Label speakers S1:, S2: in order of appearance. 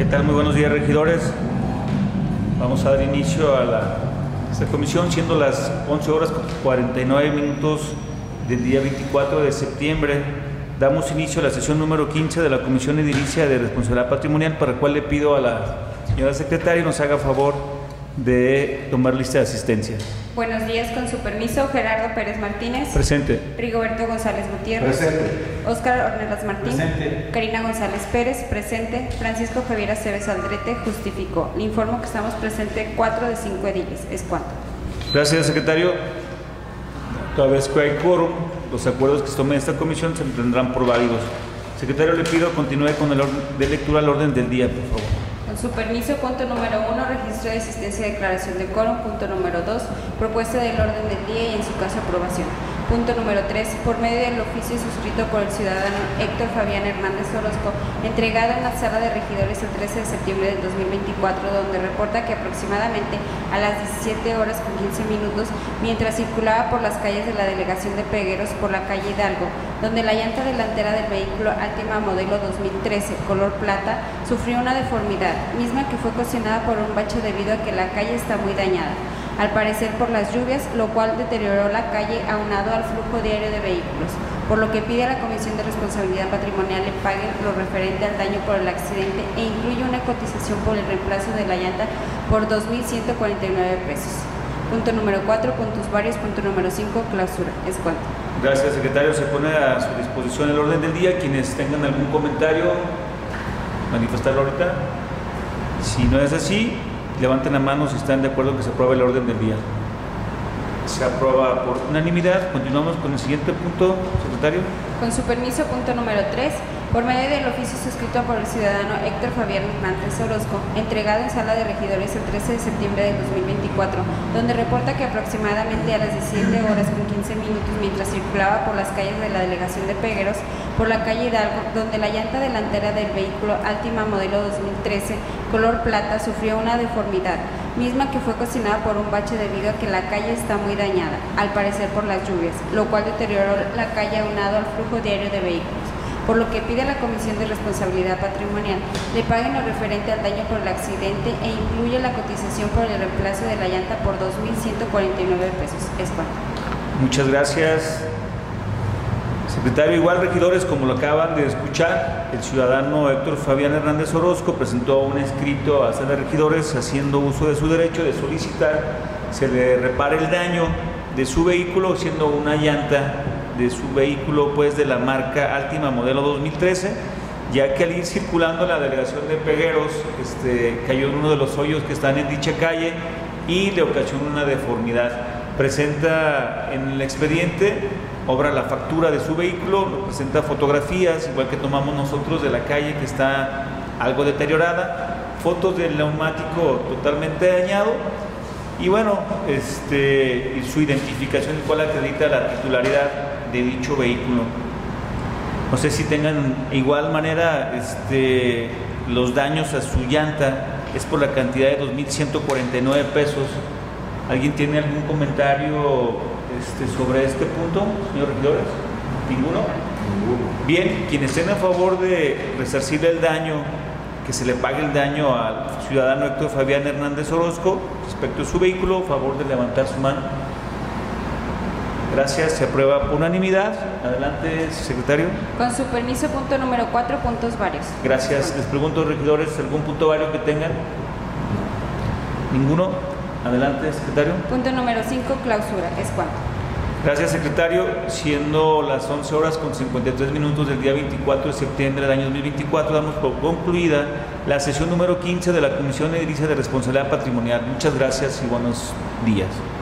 S1: ¿Qué tal? Muy buenos días, regidores. Vamos a dar inicio a esta comisión, siendo las 11:49 del día 24 de septiembre. Damos inicio a la sesión número 15 de la Comisión Edilicia de Responsabilidad Patrimonial, para la cual le pido a la señora secretaria nos haga favor de tomar lista de asistencia.
S2: Buenos días, con su permiso, Gerardo Pérez Martínez.
S1: Presente.
S2: Rigoberto González Gutiérrez.
S3: Presente.
S2: Óscar Ornelas Martín.
S3: Presente.
S2: Karina González Pérez. Presente. Francisco Javier Aceves Aldrete. Justificó. Le informo que estamos presentes 4 de 5 ediles. Es cuanto.
S1: Gracias, secretario. Toda vez que hay quórum, los acuerdos que se tomen en esta comisión se tendrán por válidos. Secretario, le pido continúe con el orden de lectura al orden del día, por favor.
S2: Con su permiso, punto número 1, registro de asistencia y declaración de quórum. Punto número 2, propuesta del orden del día y en su caso aprobación. Punto número 3, por medio del oficio suscrito por el ciudadano Héctor Fabián Hernández Orozco, entregado en la sala de regidores el 13 de septiembre del 2024, donde reporta que aproximadamente a las 17:15, mientras circulaba por las calles de la delegación de Pegueros por la calle Hidalgo, donde la llanta delantera del vehículo Altima modelo 2013, color plata, sufrió una deformidad, misma que fue ocasionada por un bache debido a que la calle está muy dañada, al parecer por las lluvias, lo cual deterioró la calle aunado al flujo diario de vehículos, por lo que pide a la Comisión de Responsabilidad Patrimonial le pague lo referente al daño por el accidente e incluye una cotización por el reemplazo de la llanta por 2.149 pesos. Punto número 4, puntos varios. Punto número 5, clausura. Es cuanto.
S1: Gracias, secretario. Se pone a su disposición el orden del día. Quienes tengan algún comentario, manifestarlo ahorita. Si no es así, levanten la mano si están de acuerdo que se apruebe el orden del día. Se aprueba por unanimidad. Continuamos con el siguiente punto, secretario.
S2: Con su permiso, punto número 3, por medio del oficio suscrito por el ciudadano Héctor Fabián Hernández Orozco, entregado en sala de regidores el 13 de septiembre del 2024, donde reporta que aproximadamente a las 17:15, mientras circulaba por las calles de la delegación de Pegueros, por la calle Hidalgo, donde la llanta delantera del vehículo Altima modelo 2013, color plata, sufrió una deformidad, misma que fue ocasionada por un bache debido a que la calle está muy dañada, al parecer por las lluvias, lo cual deterioró la calle aunado al flujo diario de vehículos, por lo que pide a la Comisión de Responsabilidad Patrimonial le paguen lo referente al daño por el accidente e incluye la cotización por el reemplazo de la llanta por 2.149 pesos. Es cuanto.
S1: Muchas gracias, secretario. Igual, regidores, como lo acaban de escuchar, el ciudadano Héctor Fabián Hernández Orozco presentó un escrito a sala de regidores haciendo uso de su derecho de solicitar se le repare el daño de su vehículo, siendo una llanta de su vehículo pues de la marca Altima modelo 2013, ya que al ir circulando la delegación de Pegueros cayó en uno de los hoyos que están en dicha calle y le ocasionó una deformidad. Presenta en el expediente, obra la factura de su vehículo, presenta fotografías, igual que tomamos nosotros, de la calle que está algo deteriorada, fotos del neumático totalmente dañado y bueno, y su identificación, el cual acredita la titularidad de dicho vehículo. No sé si tengan igual manera los daños a su llanta, es por la cantidad de 2.149 pesos. ¿Alguien tiene algún comentario sobre este punto, señor regidores? ¿Ninguno?
S3: Ninguno.
S1: Bien, quienes estén a favor de resarcirle el daño, que se le pague el daño al ciudadano Héctor Fabián Hernández Orozco respecto a su vehículo, a favor de levantar su mano. Gracias, se aprueba por unanimidad. Adelante, secretario.
S2: Con su permiso, punto número 4, puntos varios.
S1: Gracias. Les pregunto, regidores, ¿algún punto vario que tengan? ¿Ninguno? Adelante, secretario.
S2: Punto número 5, clausura. Es cuanto.
S1: Gracias, secretario. Siendo las 11:53 del día 24 de septiembre del año 2024, damos por concluida la sesión número 15 de la Comisión Edilicia de Responsabilidad Patrimonial. Muchas gracias y buenos días.